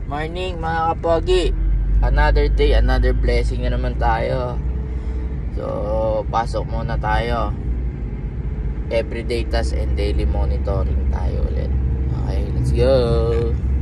Morning mga kapogi. Another day, another blessing na naman tayo. So, pasok muna tayo. Everyday task and daily monitoring tayo ulit. Okay, let's go.